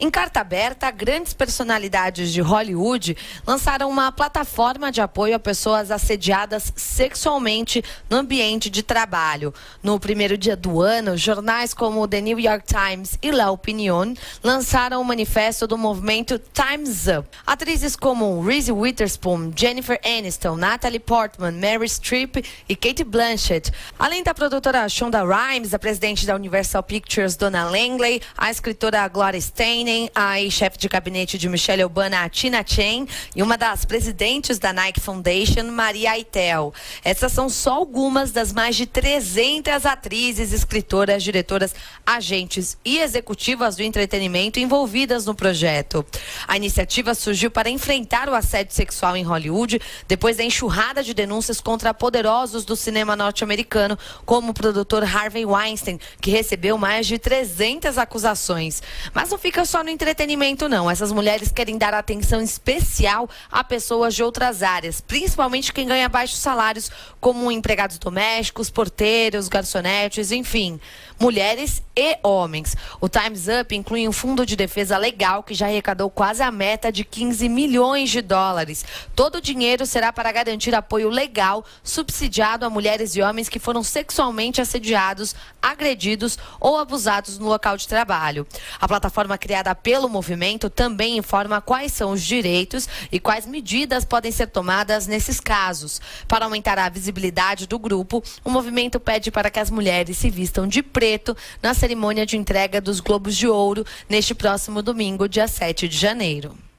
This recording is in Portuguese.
Em carta aberta, grandes personalidades de Hollywood lançaram uma plataforma de apoio a pessoas assediadas sexualmente no ambiente de trabalho. No primeiro dia do ano, jornais como The New York Times e La Opinión lançaram o manifesto do movimento Time's Up. Atrizes como Reese Witherspoon, Jennifer Aniston, Natalie Portman, Meryl Streep e Cate Blanchett, além da produtora Shonda Rhimes, a presidente da Universal Pictures, Donna Langley, a escritora Gloria Steinem, a ex-chefe de gabinete de Michelle Obama, Tina Chen, e uma das presidentes da Nike Foundation, Maria Aitel. Essas são só algumas das mais de 300 atrizes, escritoras, diretoras, agentes e executivas do entretenimento envolvidas no projeto. A iniciativa surgiu para enfrentar o assédio sexual em Hollywood depois da enxurrada de denúncias contra poderosos do cinema norte-americano, como o produtor Harvey Weinstein, que recebeu mais de 300 acusações. Mas não fica só no entretenimento, não. Essas mulheres querem dar atenção especial a pessoas de outras áreas, principalmente quem ganha baixos salários, como empregados domésticos, porteiros, garçonetes, enfim, mulheres e homens. O Time's Up inclui um fundo de defesa legal que já arrecadou quase a meta de 15 milhões de dólares. Todo o dinheiro será para garantir apoio legal subsidiado a mulheres e homens que foram sexualmente assediados, agredidos ou abusados no local de trabalho. A plataforma criada pelo movimento também informa quais são os direitos e quais medidas podem ser tomadas nesses casos. Para aumentar a visibilidade do grupo, o movimento pede para que as mulheres se vistam de preto na cerimônia de entrega dos Globos de Ouro neste próximo domingo, dia 7 de janeiro.